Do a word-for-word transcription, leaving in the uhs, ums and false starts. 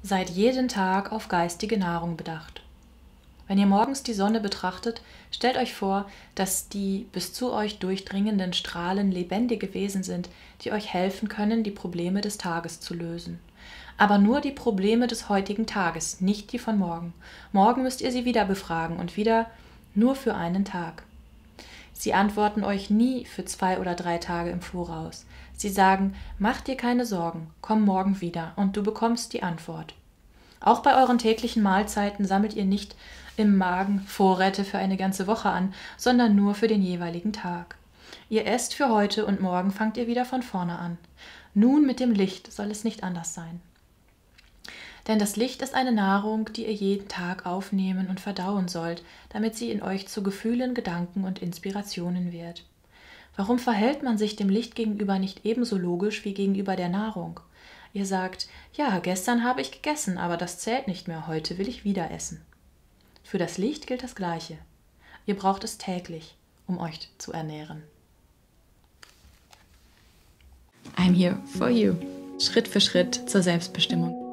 Seid jeden Tag auf geistige Nahrung bedacht. Wenn ihr morgens die Sonne betrachtet, stellt euch vor, dass die bis zu euch durchdringenden Strahlen lebendige Wesen sind, die euch helfen können, die Probleme des Tages zu lösen. Aber nur die Probleme des heutigen Tages, nicht die von morgen. Morgen müsst ihr sie wieder befragen und wieder nur für einen Tag. Sie antworten euch nie für zwei oder drei Tage im Voraus. Sie sagen, mach dir keine Sorgen, komm morgen wieder und du bekommst die Antwort. Auch bei euren täglichen Mahlzeiten sammelt ihr nicht im Magen Vorräte für eine ganze Woche an, sondern nur für den jeweiligen Tag. Ihr esst für heute und morgen fangt ihr wieder von vorne an. Nun mit dem Licht soll es nicht anders sein. Denn das Licht ist eine Nahrung, die ihr jeden Tag aufnehmen und verdauen sollt, damit sie in euch zu Gefühlen, Gedanken und Inspirationen wird. Warum verhält man sich dem Licht gegenüber nicht ebenso logisch wie gegenüber der Nahrung? Ihr sagt, ja, gestern habe ich gegessen, aber das zählt nicht mehr, heute will ich wieder essen. Für das Licht gilt das Gleiche. Ihr braucht es täglich, um euch zu ernähren. I'm here for you. Schritt für Schritt zur Selbstbestimmung.